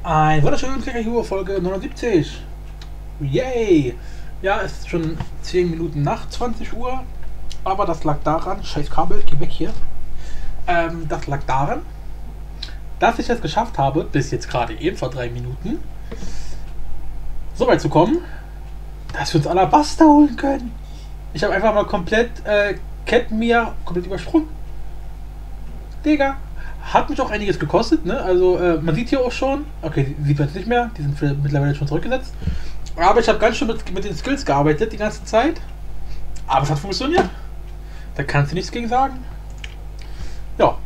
Ein wunderschönen Klickerhue Folge 79. Yay! Ja, es ist schon 10 Minuten nach 20 Uhr, aber das lag daran, scheiß Kabel, geh weg hier. Das lag daran, dass ich es geschafft habe, bis jetzt gerade eben vor 3 Minuten, so weit zu kommen, dass wir uns Alabaster holen können. Ich habe einfach mal komplett Kettenmir komplett übersprungen. Digga. Hat mich auch einiges gekostet, ne? Also man sieht hier auch schon, okay, sieht man jetzt nicht mehr, die sind mittlerweile schon zurückgesetzt. Aber ich habe ganz schön mit den Skills gearbeitet die ganze Zeit. Aber es hat funktioniert. Da kannst du nichts gegen sagen. Ja.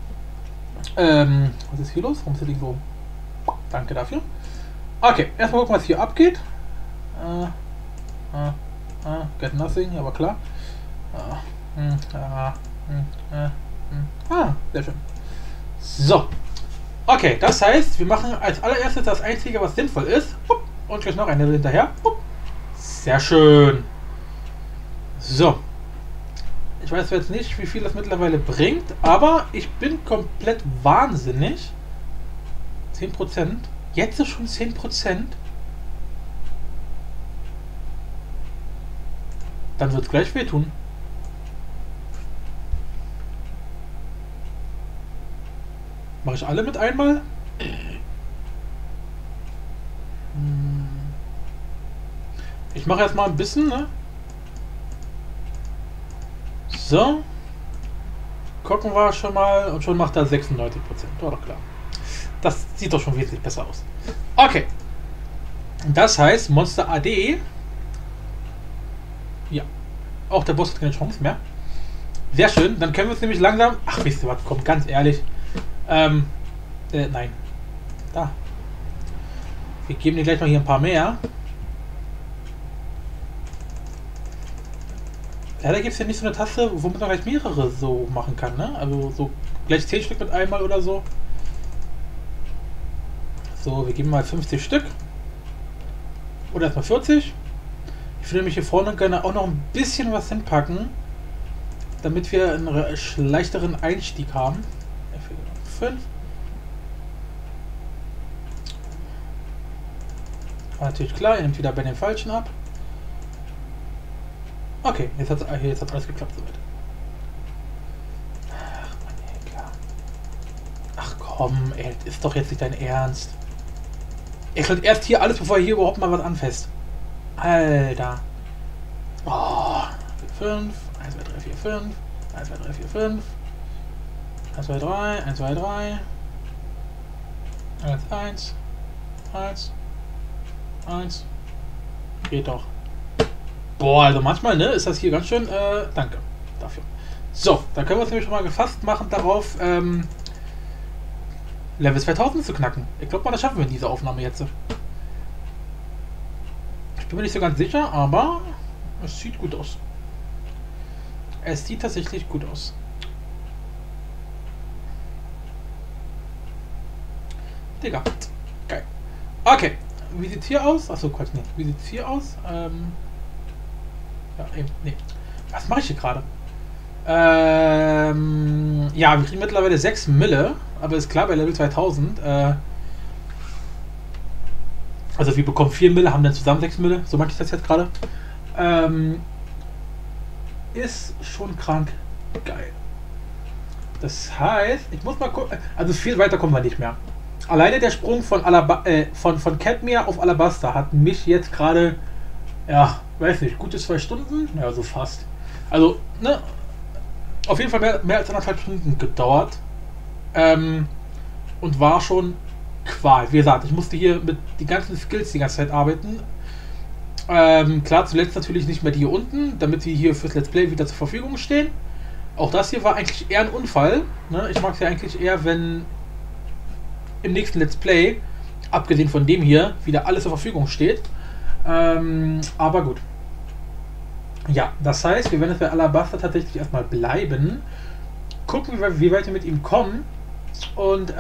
Was ist hier los? Warum ist das Ding so? Danke dafür. Okay, erstmal gucken, was hier abgeht. Get nothing, aber klar. Sehr schön. So. Okay, das heißt, wir machen als allererstes das Einzige, was sinnvoll ist. Und gleich noch ein Level hinterher. Sehr schön. So. Ich weiß jetzt nicht, wie viel das mittlerweile bringt, aber ich bin komplett wahnsinnig. 10%. Jetzt ist schon 10%. Dann wird es gleich wehtun. Mache ich alle mit einmal? Ich mache jetzt mal ein bisschen, ne? So. Gucken wir schon mal. Und schon macht er 96%. War doch klar. Das sieht doch schon wesentlich besser aus. Okay. Das heißt, Monster AD. Ja. Auch der Boss hat keine Chance mehr. Sehr schön. Dann können wir uns nämlich langsam... Ach, wisst ihr was? Kommt ganz ehrlich. Nein. Da. Wir geben dir gleich mal hier ein paar mehr. Leider gibt es ja nicht so eine Taste, womit man gleich mehrere so machen kann, ne? Also so gleich 10 Stück mit einmal oder so. So, wir geben mal 50 Stück. Oder erstmal 40. Ich würde nämlich hier vorne gerne auch noch ein bisschen was hinpacken, damit wir einen leichteren Einstieg haben. 5. War natürlich klar, er nimmt wieder bei den Falschen ab. Okay, jetzt hat alles geklappt soweit. Ach Mann, ey, klar. Ach komm, ey, ist doch jetzt nicht dein Ernst. Er klärt erst hier alles, bevor er hier überhaupt mal was anfasst. Alter. Oh, 5, 1, 2, 3, 4, 5, 1, 2, 3, 4, 5. 1, 2, 3, 1, 2, 3. 1, 1. Geht doch. Boah, also manchmal, ne, ist das hier ganz schön, danke dafür. So, dann können wir uns nämlich schon mal gefasst machen darauf, Level 2000 zu knacken. Ich glaube mal, das schaffen wir in dieser Aufnahme jetzt. Ich bin mir nicht so ganz sicher, aber es sieht gut aus. Es sieht tatsächlich gut aus. Digga. Geil. Okay. Wie sieht's hier aus? Achso, Quatsch, nee. Wie sieht's hier aus? Ja, eben, nee. Was mache ich hier gerade? Ja, wir kriegen mittlerweile 6 Mille, aber ist klar, bei Level 2000, also wir bekommen 4 Mille, haben dann zusammen 6 Mille, so mache ich das jetzt gerade. Ist schon krank geil. Das heißt, ich muss mal gucken, also viel weiter kommen wir nicht mehr. Alleine der Sprung von Kettenmir auf Alabaster hat mich jetzt gerade, ja, weiß nicht, gute 2 Stunden, ja, so fast. Also, ne, auf jeden Fall mehr als 1,5 Stunden gedauert. Und war schon Qual. Wie gesagt, ich musste hier mit die ganzen Skills die ganze Zeit arbeiten. Klar, zuletzt natürlich nicht mehr die hier unten, damit sie hier fürs Let's Play wieder zur Verfügung stehen. Auch das hier war eigentlich eher ein Unfall. Ne? Ich mag es ja eigentlich eher, wenn im nächsten Let's Play, abgesehen von dem hier, wieder alles zur Verfügung steht. Aber gut. Ja, das heißt, wir werden jetzt bei Alabaster tatsächlich erstmal bleiben. Gucken, wie weit wir mit ihm kommen. Und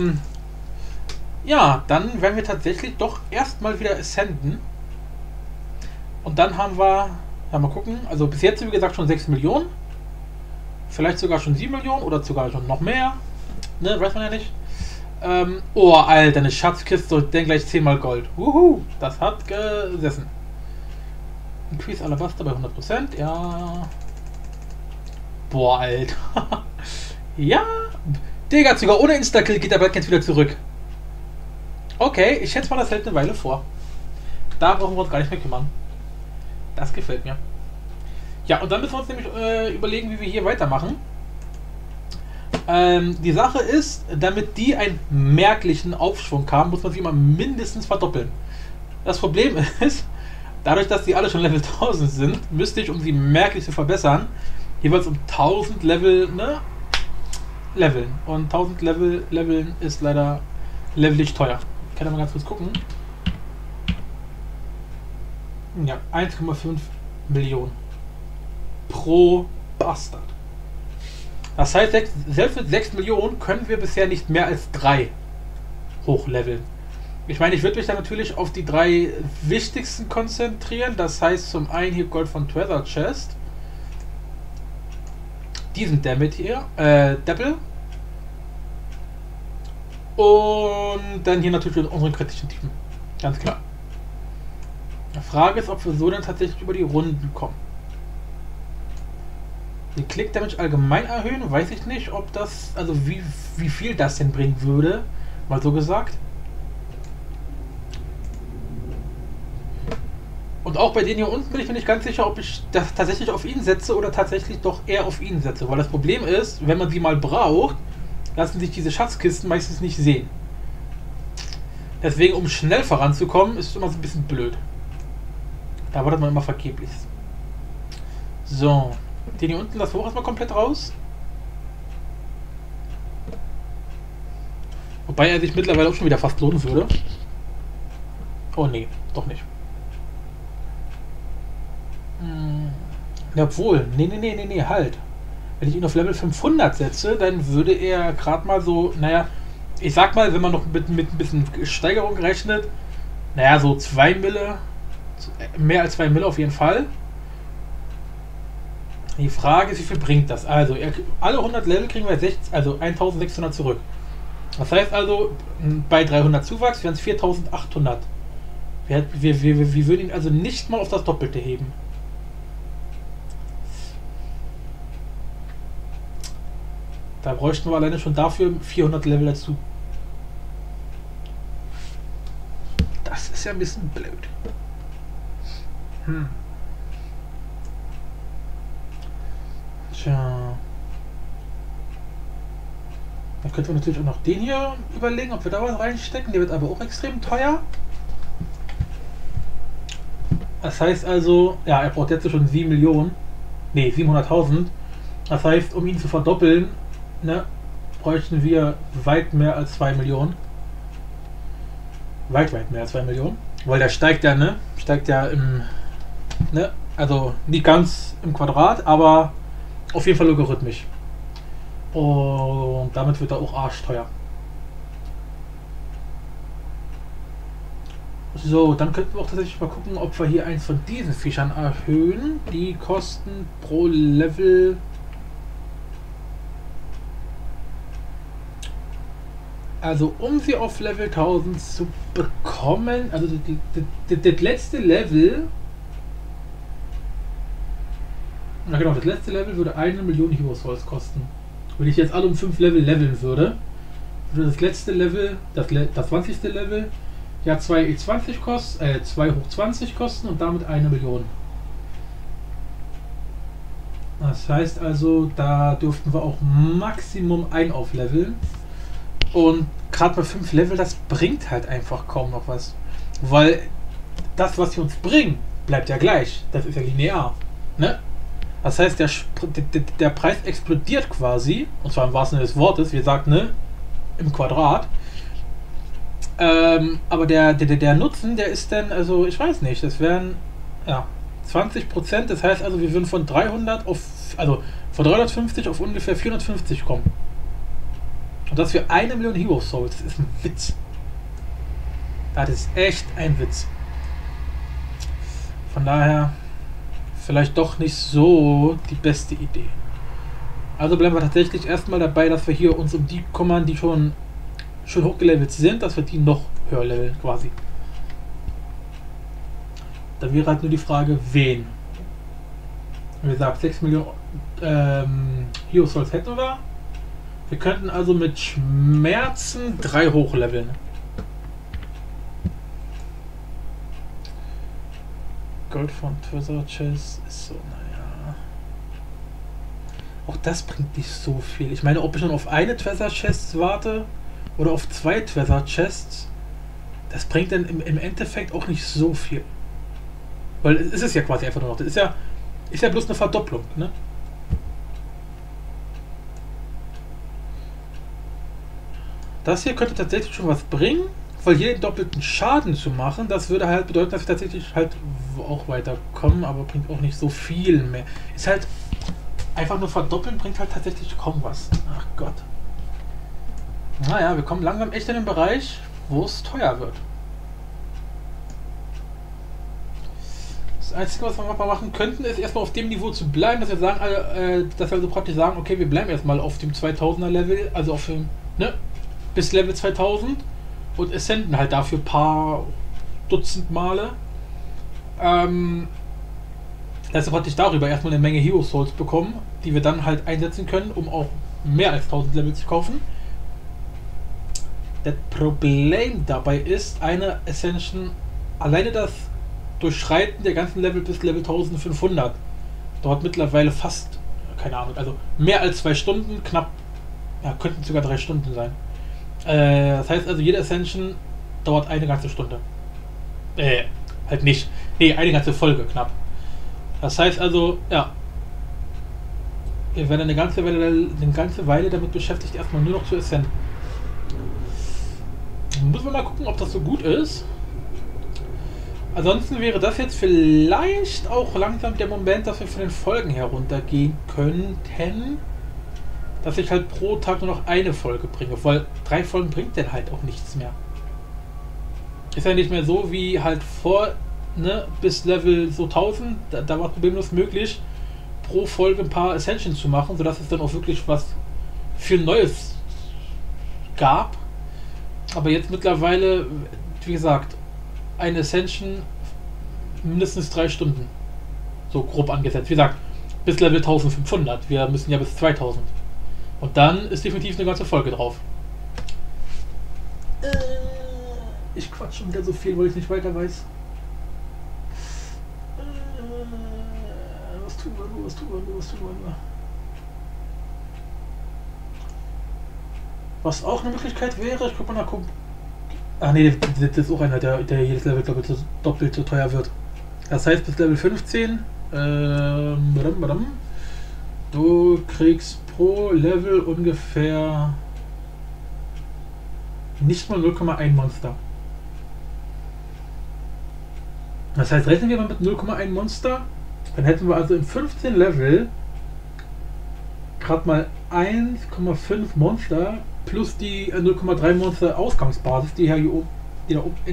ja, dann werden wir tatsächlich doch erstmal wieder ascenden. Und dann haben wir, ja, mal gucken, also bis jetzt, wie gesagt, schon 6 Millionen. Vielleicht sogar schon 7 Millionen oder sogar schon noch mehr. Ne, weiß man ja nicht. Oh, Alter, eine Schatzkiste und dann gleich 10 mal Gold. Wuhu, das hat gesessen. Increase Alabaster bei 100%, ja. Boah, Alter. Ja. Digga, sogar ohne Insta-Kill geht der Blatt jetzt wieder zurück. Okay, ich schätze mal, das hält eine Weile vor. Da brauchen wir uns gar nicht mehr kümmern. Das gefällt mir. Ja, und dann müssen wir uns nämlich überlegen, wie wir hier weitermachen. Die Sache ist, damit die einen merklichen Aufschwung haben, muss man sie immer mindestens verdoppeln. Das Problem ist, dadurch, dass die alle schon Level 1000 sind, müsste ich, um sie merklich zu verbessern, jeweils um 1000 Level, ne? Leveln. Und 1000 Leveln ist leider levelig teuer. Ich kann ja mal ganz kurz gucken. Ja, 1,5 Millionen pro Bastard. Das heißt, selbst mit 6 Millionen können wir bisher nicht mehr als 3 hochleveln. Ich meine, ich würde mich dann natürlich auf die 3 wichtigsten konzentrieren. Das heißt zum einen hier Gold von Treasure Chest. Diesen Damit hier. Double. Und dann hier natürlich unsere kritischen Typen. Ganz klar. Die Frage ist, ob wir so dann tatsächlich über die Runden kommen. Die Click-Damage allgemein erhöhen, weiß ich nicht, ob das, also wie viel das denn bringen würde, mal so gesagt. Und auch bei denen hier unten bin ich mir nicht ganz sicher, ob ich das tatsächlich auf ihn setze oder tatsächlich doch eher auf ihn setze. Weil das Problem ist, wenn man sie mal braucht, lassen sich diese Schatzkisten meistens nicht sehen. Deswegen, um schnell voranzukommen, ist es immer so ein bisschen blöd. Da wartet man immer vergeblich. So. Den hier unten, das hoch erstmal komplett raus. Wobei er sich mittlerweile auch schon wieder fast lohnen würde. Oh nee, doch nicht. Ja, obwohl, nee, halt. Wenn ich ihn auf Level 500 setze, dann würde er gerade mal so, naja, ich sag mal, wenn man noch mit ein bisschen Steigerung rechnet, naja, so 2 Mille, mehr als 2 Mille auf jeden Fall. Die Frage ist, wie viel bringt das? Also, alle 100 Level kriegen wir 1600 zurück. Das heißt also, bei 300 Zuwachs wären es 4800. Wir würden ihn also nicht mal auf das Doppelte heben. Da bräuchten wir alleine schon dafür 400 Level dazu. Das ist ja ein bisschen blöd. Tja. Dann könnten wir natürlich auch noch den hier überlegen, ob wir da was reinstecken. Der wird aber auch extrem teuer. Das heißt also, ja, er braucht jetzt schon 7 Millionen. Ne, 700.000. Das heißt, um ihn zu verdoppeln, ne, bräuchten wir weit mehr als 2 Millionen. Weit mehr als 2 Millionen. Weil der steigt ja, ne? Steigt ja im, ne? Also nicht ganz im Quadrat, aber auf jeden Fall logarithmisch. Und damit wird er auch arschteuer. So, dann könnten wir auch tatsächlich mal gucken, ob wir hier eins von diesen Fischern erhöhen. Die kosten pro Level... Also um sie auf Level 1000 zu bekommen, also das letzte Level... Na genau, das letzte Level würde 1 Million Hero Souls kosten. Wenn ich jetzt alle um 5 Level leveln würde das letzte Level, das 20. Level, ja 2 E20 kosten, 2 hoch 20 kosten und damit 1 Million. Das heißt also, da dürften wir auch Maximum 1 aufleveln. Und gerade bei 5 Level, das bringt halt einfach kaum noch was. Weil das, was sie uns bringen, bleibt ja gleich. Das ist ja linear. Ne? Das heißt, der Preis explodiert quasi, und zwar im wahrsten Sinne des Wortes, wie gesagt, ne, im Quadrat. Aber der Nutzen, der ist dann, also ich weiß nicht, das wären ja 20%, das heißt also, wir würden von 300 auf, also von 350 auf ungefähr 450 kommen. Und das für 1 Million Hero Souls, das ist ein Witz. Das ist echt ein Witz. Von daher vielleicht doch nicht so die beste Idee. Also bleiben wir tatsächlich erstmal dabei, dass wir hier uns um die kümmern, die schon schon hochgelevelt sind, dass wir die noch höher leveln quasi. Da wäre halt nur die Frage, wen. Wie gesagt, 6 Millionen Hero Souls hätten wir. Wir könnten also mit Schmerzen 3 hochleveln. Gold von Treasure Chest ist so, naja. Auch das bringt nicht so viel. Ich meine, ob ich schon auf eine Treasure Chest warte oder auf 2 Treasure Chests, das bringt dann im Endeffekt auch nicht so viel. Weil es ist ja quasi einfach nur noch. Das ist ja bloß eine Verdopplung, ne? Das hier könnte tatsächlich schon was bringen, weil hier den doppelten Schaden zu machen, das würde halt bedeuten, dass wir tatsächlich halt auch weiterkommen, aber bringt auch nicht so viel mehr. Ist halt einfach nur verdoppeln, bringt halt tatsächlich kaum was. Ach Gott. Naja, wir kommen langsam echt in den Bereich, wo es teuer wird. Das Einzige, was wir mal machen könnten, ist erstmal auf dem Niveau zu bleiben, dass wir sagen, dass wir also praktisch sagen, okay, wir bleiben erstmal auf dem 2000er Level, also auf dem, ne, bis Level 2000 und ascenden halt dafür ein paar Dutzend Male. Dass wir praktisch darüber erstmal eine Menge Hero Souls bekommen, die wir dann halt einsetzen können, um auch mehr als 1000 Level zu kaufen. Das Problem dabei ist, eine Ascension, alleine das Durchschreiten der ganzen Level bis Level 1500 dauert mittlerweile fast, keine Ahnung, also mehr als 2 Stunden, knapp, ja, könnten sogar 3 Stunden sein. Das heißt also, jede Ascension dauert eine ganze Stunde. Halt nicht. Nee, eine ganze Folge knapp. Das heißt also, ja, wir werden eine ganze Weile damit beschäftigt, erstmal nur noch zu ascenden. Müssen wir mal gucken, ob das so gut ist. Ansonsten wäre das jetzt vielleicht auch langsam der Moment, dass wir von den Folgen heruntergehen könnten. Dass ich halt pro Tag nur noch eine Folge bringe. Weil 3 Folgen bringt dann halt auch nichts mehr. Ist ja nicht mehr so wie halt vor, ne, bis Level so 1000. Da war problemlos möglich, pro Folge ein paar Ascensions zu machen, sodass es dann auch wirklich was viel Neues gab. Aber jetzt mittlerweile, wie gesagt, eine Ascension mindestens 3 Stunden. So grob angesetzt. Wie gesagt, bis Level 1500. Wir müssen ja bis 2000. Und dann ist definitiv eine ganze Folge drauf. Ich quatsch schon wieder so viel, weil ich nicht weiter weiß. Was tun wir nur? Was auch eine Möglichkeit wäre, ich guck mal nach. Ah ne, das ist auch einer, der jedes Level doppelt so teuer wird. Das heißt, bis Level 15 du kriegst pro Level ungefähr nicht mal 0,1 Monster. Das heißt, rechnen wir mal mit 0,1 Monster, dann hätten wir also im 15 Level gerade mal 1,5 Monster plus die 0,3 Monster Ausgangsbasis, die hier oben, die da oben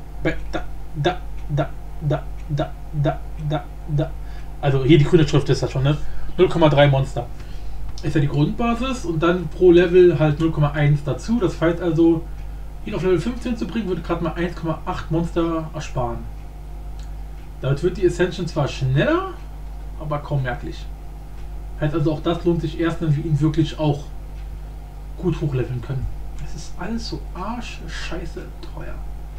da. Also hier die grüne Schrift ist das schon, ne? 0,3 Monster ist ja die Grundbasis und dann pro Level halt 0,1 dazu. Das heißt also, ihn auf Level 15 zu bringen, würde gerade mal 1,8 Monster ersparen. Damit wird die Ascension zwar schneller, aber kaum merklich. Heißt also, auch das lohnt sich erst, wenn wir ihn wirklich auch gut hochleveln können. Es ist alles so arschscheiße teuer.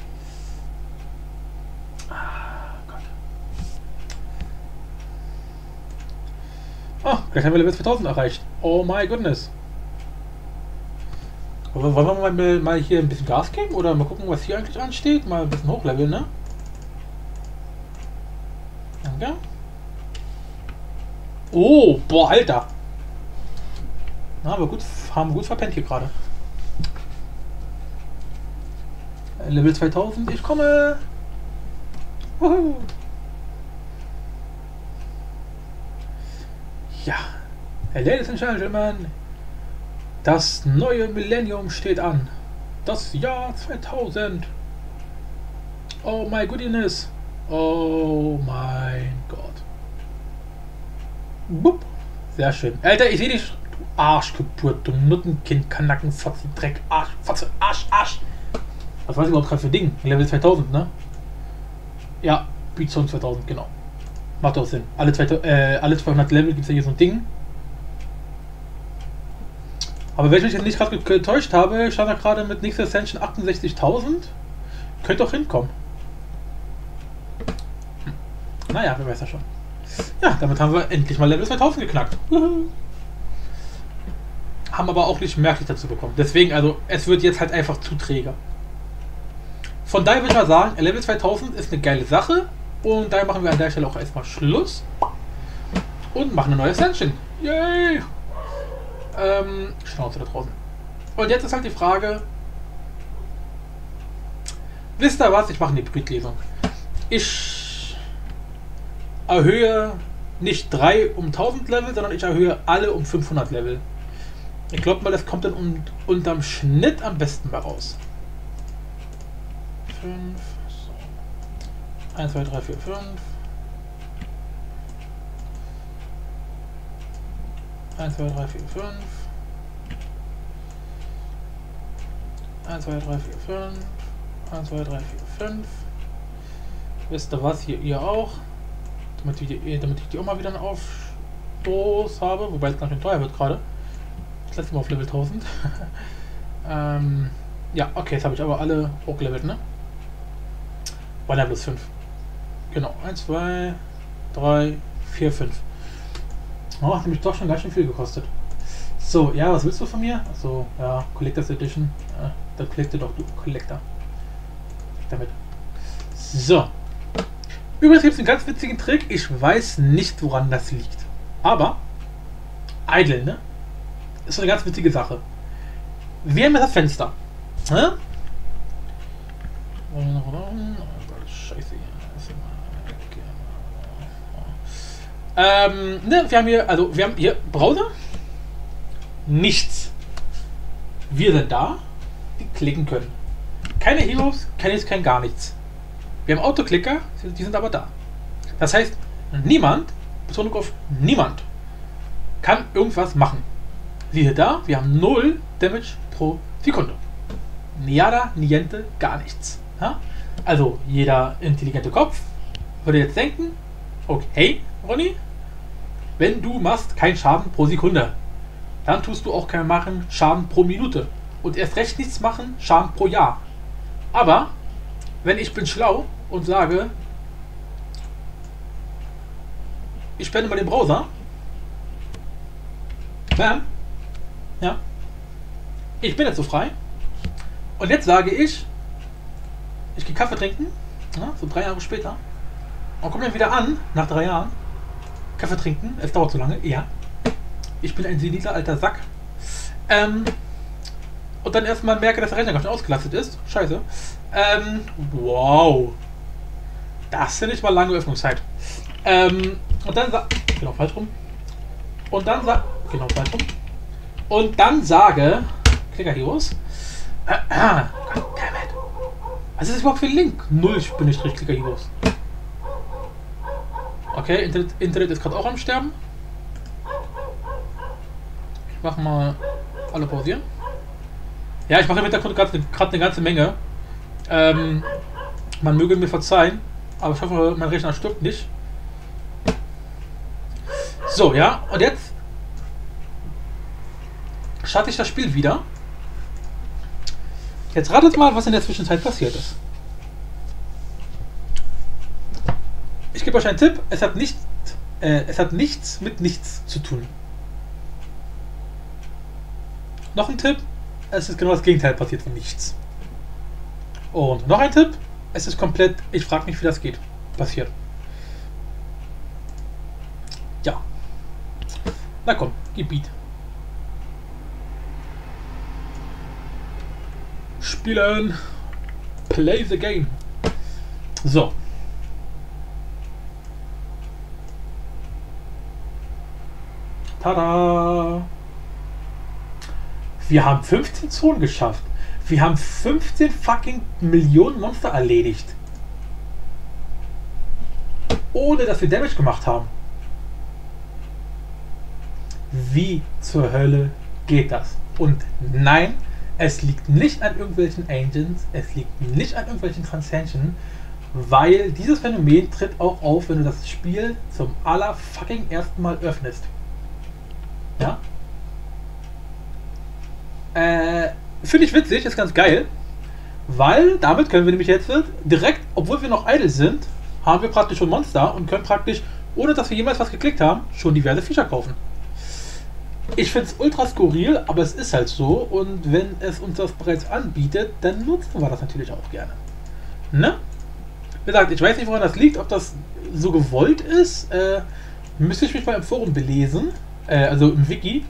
Gott. Oh, gleich haben wir Level 2000 erreicht. Oh my goodness. Aber wollen wir mal hier ein bisschen Gas geben oder mal gucken, was hier eigentlich ansteht? Mal ein bisschen hochleveln, ne? Danke. Oh, boah, Alter. Na, aber gut, haben gut verpennt hier gerade. Level 2000, ich komme. Wuhu. Ja, Ladies and Gentlemen, das neue Millennium steht an. Das Jahr 2000. Oh my goodness. Oh mein Gott. Bup. Sehr schön. Alter, ich sehe dich. Arschgeburt, du Nuttenkind, Kanacken, Fotze, Dreck, Arsch, Fotze, Arsch, Arsch. Was weiß ich überhaupt gerade für Ding? Level 2000, ne? Ja, Beatzone 2000, genau. Macht auch Sinn. Alle 200 Level gibt es ja hier so ein Ding. Aber wenn ich mich nicht gerade getäuscht habe, stand da gerade mit nächster Ascension 68.000. Könnte auch hinkommen. Naja, wer weiß ja schon. Ja, damit haben wir endlich mal Level 2000 geknackt. Haben aber auch nicht merklich dazu bekommen. Deswegen, also, es wird jetzt halt einfach zu träge. Von daher würde ich mal sagen, Level 2000 ist eine geile Sache. Und daher machen wir an der Stelle auch erstmal Schluss. Und machen eine neue Ascension. Yay! Schnauze da draußen. Und jetzt ist halt die Frage. Wisst ihr was? Ich mache eine Hybrid-Lesung. Ich erhöhe nicht 3 um 1000 Level, sondern ich erhöhe alle um 500 Level. Ich glaube mal, das kommt dann unterm Schnitt am besten bei raus. 5, so. 1, 2, 3, 4, 5. 1, 2, 3, 4, 5. 1, 2, 3, 4, 5. 1, 2, 3, 4, 5. Wisst ihr was? Hier ihr auch. Damit ich die auch mal wieder einen Aufstoß habe. Wobei es ganz schön teuer wird gerade. Ich lasse mal auf Level 1000. Ja, okay, jetzt habe ich aber alle hochgelevelt, ne? War ja plus 5. Genau. 1, 2, 3, 4, 5. Oh, hat nämlich doch schon ganz schön viel gekostet. So, ja, was willst du von mir? Achso, ja, Collectors Edition. Ja, dann collecte doch, du Collector. Damit. So. Übrigens gibt es einen ganz witzigen Trick. Ich weiß nicht, woran das liegt. Aber, Idle, ne? Ist so eine ganz witzige Sache. Wir haben das Fenster. Ne? Scheiße. Ne, wir haben hier Browser. Nichts. Wir sind da, die klicken können. Keine Heroes, kein gar nichts. Wir haben Autoklicker, die sind aber da. Das heißt, niemand, Betonung auf niemand, kann irgendwas machen. Siehe da, wir haben 0 Damage pro Sekunde. Niada, niente, gar nichts. Ja? Also, jeder intelligente Kopf würde jetzt denken, okay, Ronny, wenn du machst keinen Schaden pro Sekunde, dann tust du auch kein machen Schaden pro Minute. Und erst recht nichts machen, Schaden pro Jahr. Aber, wenn ich bin schlau und sage, ich spende mal den Browser, bam, ja, ich bin jetzt so frei. Und jetzt sage ich gehe Kaffee trinken, ja, so 3 Jahre später, und komme dann wieder an, nach 3 Jahren, Kaffee trinken, es dauert so lange, ja. Ich bin ein seniler alter Sack. Und dann erstmal merke, dass der Rechner ganz schön ausgelastet ist. Scheiße. Wow. Das ist ja nicht mal lange Öffnungszeit. Und dann genau, falsch rum. Und dann genau, falsch rum. Und dann sage Clicker Heroes. Goddammit. Was ist das überhaupt für ein Link? 0 Clicker Heroes. Okay, Internet ist gerade auch am Sterben. Ich mache mal alle pausieren. Ja, ich mache im Hintergrund gerade eine ganze Menge. Man möge mir verzeihen, aber ich hoffe, mein Rechner stirbt nicht. So, ja, und jetzt starte ich das Spiel wieder. Jetzt ratet mal, was in der Zwischenzeit passiert ist. Ich gebe euch einen Tipp, es hat nichts mit nichts zu tun. Noch ein Tipp, es ist genau das Gegenteil passiert von nichts. Und noch ein Tipp, es ist komplett, ich frage mich, wie das geht, passiert. Ja. Na komm, Gebiet. Spielen. Play the game. So. Tada! Wir haben 15 Zonen geschafft. Wir haben 15 fucking Millionen Monster erledigt. Ohne dass wir Damage gemacht haben. Wie zur Hölle geht das? Und nein, es liegt nicht an irgendwelchen Engines, es liegt nicht an irgendwelchen Transension, weil dieses Phänomen tritt auch auf, wenn du das Spiel zum allerfucking ersten Mal öffnest. Ja? Finde ich witzig, ist ganz geil, weil damit können wir nämlich jetzt direkt, obwohl wir noch idle sind, haben wir praktisch schon Monster und können praktisch, ohne dass wir jemals was geklickt haben, schon diverse Feature kaufen. Ich finde es ultra skurril, aber es ist halt so, und wenn es uns das bereits anbietet, dann nutzen wir das natürlich auch gerne. Ne? Wie gesagt, ich weiß nicht, woran das liegt, ob das so gewollt ist. Müsste ich mich mal im Forum belesen, also im Wiki.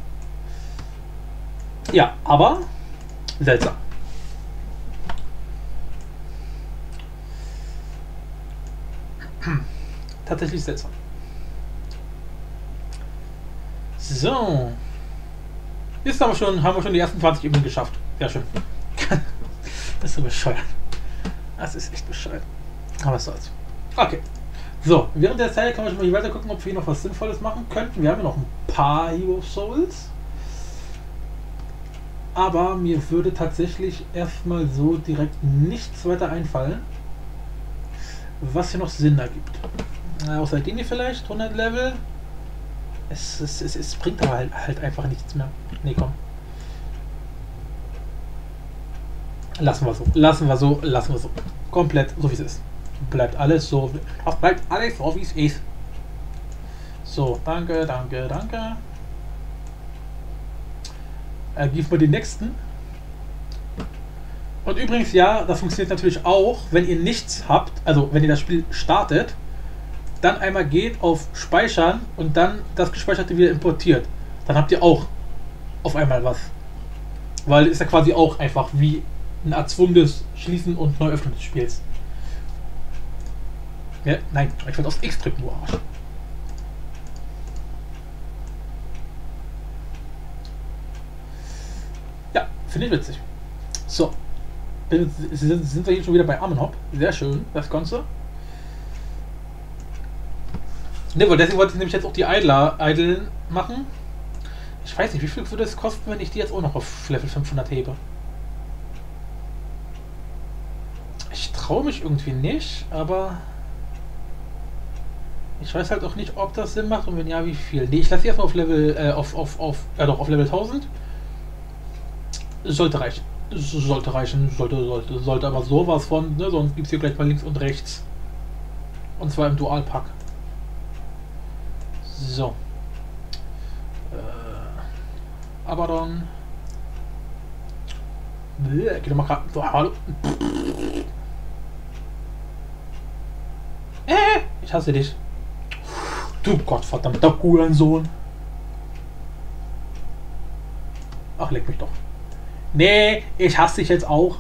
Ja, aber seltsam. Tatsächlich seltsam. So. Jetzt haben wir schon die ersten 20 Ebenen geschafft. Sehr schön. Das ist so bescheuert. Das ist echt bescheuert. Aber was soll's. Okay. So, während der Zeit kann man schon mal weiter gucken, ob wir noch was Sinnvolles machen könnten. Wir haben ja noch ein paar Hero Souls. Aber mir würde tatsächlich erstmal so direkt nichts weiter einfallen, was hier noch Sinn ergibt. Außer den hier vielleicht, 100 Level. Es bringt aber halt einfach nichts mehr. Nee, komm. Lassen wir so. Komplett so wie es ist. Bleibt alles so. Das bleibt alles so wie es ist. So, danke. Gib mal den nächsten. Und übrigens, ja, das funktioniert natürlich auch, wenn ihr nichts habt, also wenn ihr das Spiel startet, dann einmal geht auf Speichern und dann das Gespeicherte wieder importiert. Dann habt ihr auch auf einmal was. Weil ist ja quasi auch einfach wie ein erzwungenes Schließen und Neuöffnen des Spiels. Ja, nein, ich wollte aufs X drücken, du Arsch. Ja, finde ich witzig. So. Sind wir hier schon wieder bei Amenhop. Sehr schön, das Ganze. Ne, weil deswegen wollte ich nämlich jetzt auch die Idle machen. Ich weiß nicht, wie viel würde es kosten, wenn ich die jetzt auch noch auf Level 500 hebe. Ich traue mich irgendwie nicht, aber ich weiß halt auch nicht, ob das Sinn macht und wenn ja, wie viel. Ne, ich lasse sie erstmal auf Level, auf Level 1000. Sollte reichen. Sollte aber sowas von, ne, sonst gibt es hier gleich mal links und rechts. Und zwar im Dualpack. So. Abaddon. Geh doch mal gerade. So, hallo. Ich hasse dich. Du gottverdammter Hurensohn. Ach, leck mich doch. Nee, ich hasse dich jetzt auch.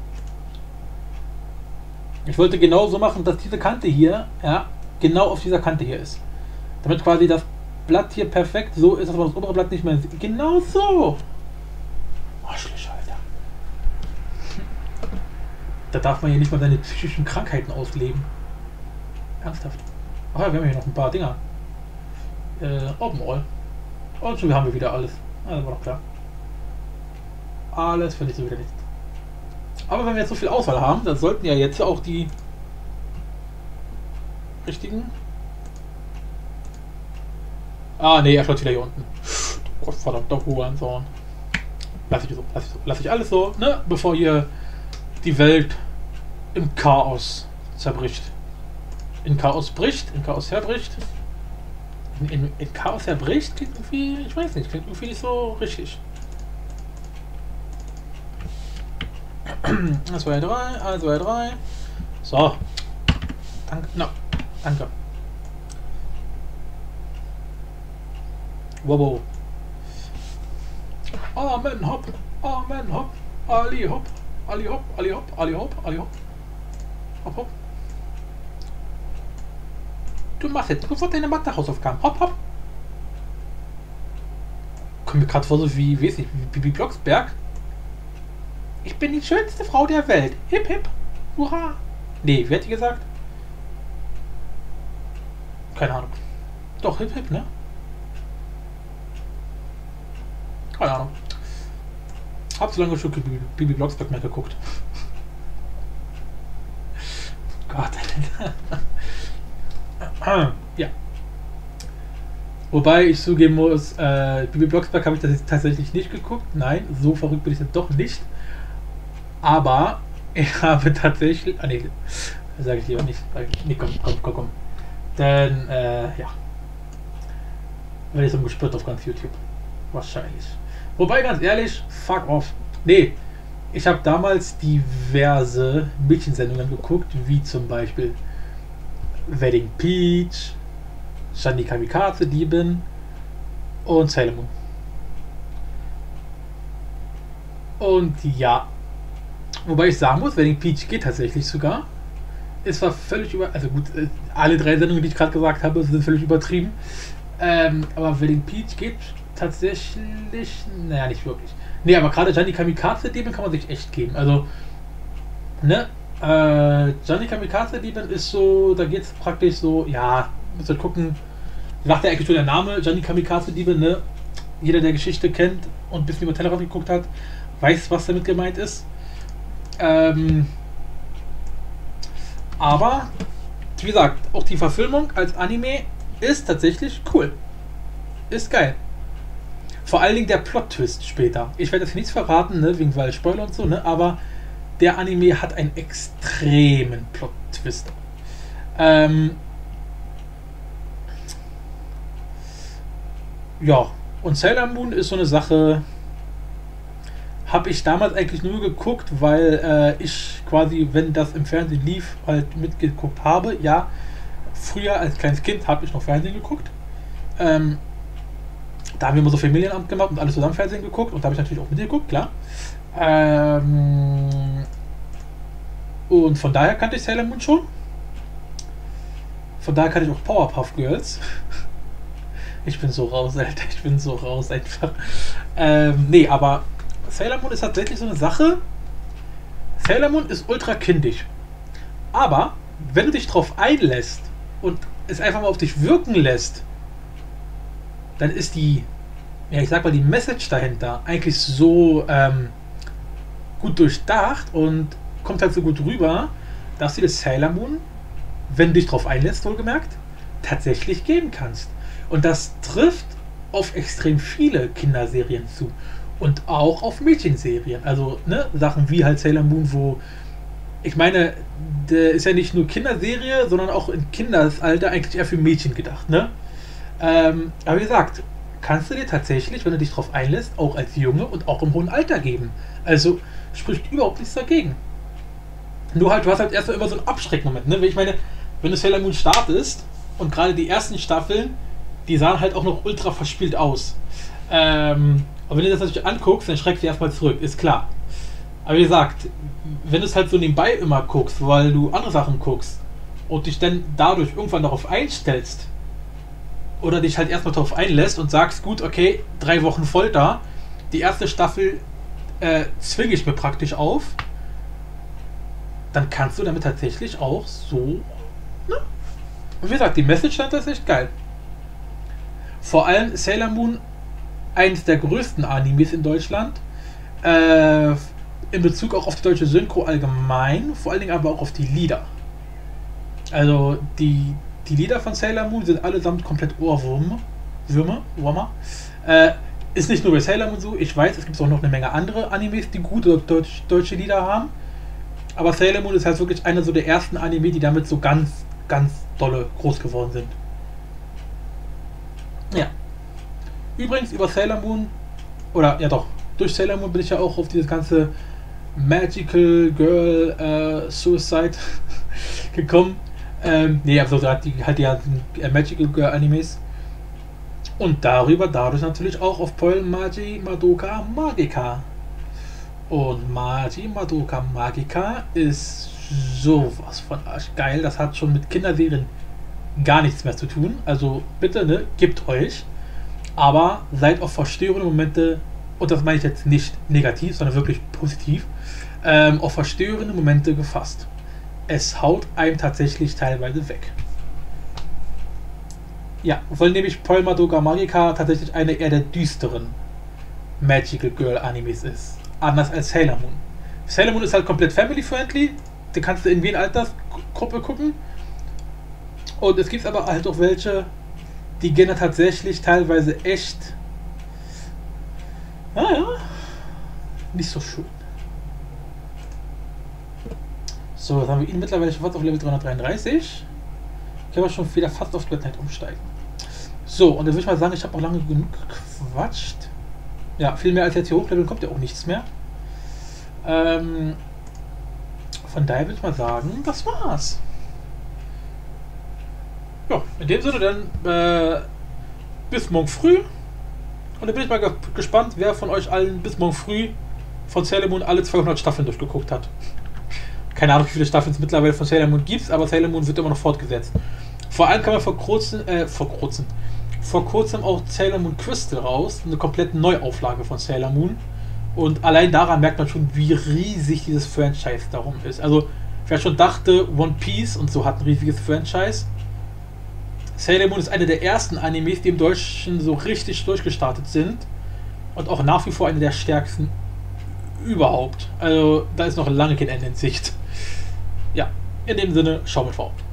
Ich wollte genau so machen, dass diese Kante hier, ja, genau auf dieser Kante hier ist. Damit quasi das Blatt hier perfekt so ist, dass man das obere Blatt nicht mehr sieht. Genau so. Arschlöcher, Alter. Da darf man hier nicht mal seine psychischen Krankheiten ausleben. Ernsthaft. Ach ja, wir haben hier noch ein paar Dinger. Open All. Und schon haben wir wieder alles. Das war doch klar. Alles völlig so wieder nicht. Aber wenn wir jetzt so viel Auswahl haben, dann sollten ja jetzt auch die richtigen. Ah ne, er schaut wieder hier unten. Gottverdammter Hurensohn. Lass ich alles so, ne? Bevor hier die Welt im Chaos zerbricht. In Chaos bricht, in Chaos herbricht. In Chaos herbricht klingt irgendwie, ich weiß nicht, klingt irgendwie nicht so richtig. 1, 2, 3, 1, 2, 3. So. Danke. No. Danke. Wow. Amen, hopp. Amen, hopp. Ali, hopp. Ali, hopp. Ali, hopp. Ali, hopp. Ali, hopp. Hopp, hopp. Du machst jetzt sofort deine Mathe-Hausaufgaben. Hopp, hopp. Kommt mir gerade vor, so wie, weiß nicht, wie Bibi Blocksberg. Ich bin die schönste Frau der Welt. Hip, hip. Hurra. Nee, wie hat die gesagt? Keine Ahnung. Doch, hip, hip, ne? Keine Ahnung. Hab so lange schon Bibi Blocksberg mehr geguckt. Gott, Alter. Ja. Wobei ich zugeben muss, Bibi Blocksberg habe ich das jetzt tatsächlich nicht geguckt. Nein, so verrückt bin ich jetzt doch nicht. Aber ich habe tatsächlich. Ah nee, das sage ich lieber nicht. Nee, komm. Denn, ja. Werde ich so gespürt auf ganz YouTube. Wahrscheinlich. Wobei, ganz ehrlich, fuck off. Nee, ich habe damals diverse Mädchensendungen geguckt, wie zum Beispiel Wedding Peach, Shani Kamikaze Diebin und Sailor Moon. Und ja, wobei ich sagen muss, Wedding Peach geht tatsächlich sogar. Es war völlig also gut, alle 3 Sendungen, die ich gerade gesagt habe, sind völlig übertrieben. Aber Wedding Peach geht tatsächlich, naja, nicht wirklich. Nee, aber gerade Shani Kamikaze Diebin kann man sich echt geben. Also, ne, Shani Kamikaze Diebin ist so, da geht es praktisch so, ja, müsst ihr gucken, sagt ja eigentlich schon der Name, Shani Kamikaze Diebin, ne? Jeder, der Geschichte kennt und ein bisschen über Tellerrand geguckt hat, weiß, was damit gemeint ist. Aber, wie gesagt, auch die Verfilmung als Anime ist tatsächlich cool. Ist geil. Vor allen Dingen der Plot-Twist später. Ich werde jetzt nichts verraten, ne, wegen weil Spoiler und so, ne, aber der Anime hat einen extremen Plot-Twist. Ja, und Sailor Moon ist so eine Sache, habe ich damals eigentlich nur geguckt, weil ich quasi, wenn das im Fernsehen lief, halt mitgeguckt habe. Ja, früher als kleines Kind habe ich noch Fernsehen geguckt. Da haben wir immer so Familienamt gemacht und alles zusammen Fernsehen geguckt und da habe ich natürlich auch mitgeguckt, klar. Und von daher kannte ich Sailor Moon schon. Von daher kannte ich auch Powerpuff Girls. Ich bin so raus, Alter. Ich bin so raus einfach. Nee, aber Sailor Moon ist tatsächlich so eine Sache. Sailor Moon ist ultra kindisch. Aber wenn du dich drauf einlässt und es einfach mal auf dich wirken lässt, dann ist die, ja, ich sag mal, die Message dahinter eigentlich so gut durchdacht und kommt halt so gut rüber, dass du das Sailor Moon, wenn du dich drauf einlässt, wohlgemerkt, tatsächlich geben kannst. Und das trifft auf extrem viele Kinderserien zu. Und auch auf Mädchenserien. Also, ne, Sachen wie halt Sailor Moon, wo, ich meine, der ist ja nicht nur Kinderserie, sondern auch im Kindesalter eigentlich eher für Mädchen gedacht, ne? Aber wie gesagt, kannst du dir tatsächlich, wenn du dich drauf einlässt, auch als Junge und auch im hohen Alter geben. Also spricht überhaupt nichts dagegen. Nur halt, du hast halt erstmal immer so einen Abschreckmoment, ne? Ich meine, wenn du Sailor Moon startest und gerade die ersten Staffeln, die sahen halt auch noch ultra verspielt aus. Aber wenn du das natürlich anguckst, dann schreckst du erstmal zurück, ist klar. Aber wie gesagt, wenn du es halt so nebenbei immer guckst, weil du andere Sachen guckst und dich dann dadurch irgendwann darauf einstellst, oder dich halt erstmal darauf einlässt und sagst, gut, okay, 3 Wochen Folter, die erste Staffel zwinge ich mir praktisch auf, dann kannst du damit tatsächlich auch so, ne? Und wie gesagt, die Message dahinter ist echt geil. Vor allem Sailor Moon, eines der größten Animes in Deutschland, in Bezug auch auf die deutsche Synchro allgemein, vor allen Dingen aber auch auf die Lieder. Also die Lieder von Sailor Moon sind allesamt komplett Ohrwürmer. Ist nicht nur bei Sailor Moon so, ich weiß, es gibt auch noch eine Menge andere Animes, die gute deutsche Lieder haben. Aber Sailor Moon ist halt wirklich einer so der ersten Anime, die damit so ganz, ganz dolle groß geworden sind. Ja. Übrigens über Sailor Moon, oder ja doch, durch Sailor Moon bin ich ja auch auf dieses ganze Magical Girl Suicide gekommen. Nee, also halt die ganzen Magical Girl Animes. Und dadurch natürlich auch auf Pearl Magi Madoka Magica. Und Magi Madoka Magica ist sowas von arschgeil. Das hat schon mit Kinderserien gar nichts mehr zu tun. Also bitte, ne, gebt euch. Aber seid auf verstörende Momente, und das meine ich jetzt nicht negativ, sondern wirklich positiv, auf verstörende Momente gefasst. Es haut einem tatsächlich teilweise weg. Ja, weil nämlich Pearl Madoka Magica tatsächlich eine eher der düsteren Magical Girl Animes ist. Anders als Sailor Moon. Sailor Moon ist halt komplett family-friendly. Den kannst du in wie eine Altersgruppe gucken. Und es gibt aber halt auch welche, die gehen tatsächlich teilweise echt. Naja, nicht so schön. So, jetzt haben wir ihn mittlerweile schon fast auf Level 333. Können wir schon wieder fast auf Twilight Knight umsteigen. So, und dann würde ich mal sagen, ich habe auch lange genug gequatscht. Ja, viel mehr als jetzt hier hochleveln kommt ja auch nichts mehr. Von daher würde ich mal sagen, das war's. Ja, in dem Sinne dann bis morgen früh. Und dann bin ich mal gespannt, wer von euch allen bis morgen früh von Sailor Moon alle 200 Staffeln durchgeguckt hat. Keine Ahnung, wie viele Staffeln es mittlerweile von Sailor Moon gibt, aber Sailor Moon wird immer noch fortgesetzt. Vor allem kam ja vor kurzem auch Sailor Moon Crystal raus, eine komplett Neuauflage von Sailor Moon. Und allein daran merkt man schon, wie riesig dieses Franchise darum ist. Also, wer schon dachte, One Piece und so hat ein riesiges Franchise. Sailor Moon ist eine der ersten Animes, die im Deutschen so richtig durchgestartet sind. Und auch nach wie vor eine der stärksten überhaupt. Also, da ist noch lange kein Ende in Sicht. Ja, in dem Sinne, schau mit V.